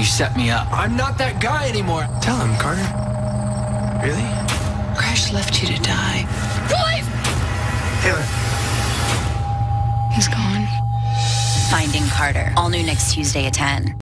You set me up. I'm not that guy anymore. Tell him, Carter. Really? Crash left you to die. Boys! Taylor. He's gone. Finding Carter. All new next Tuesday at 10.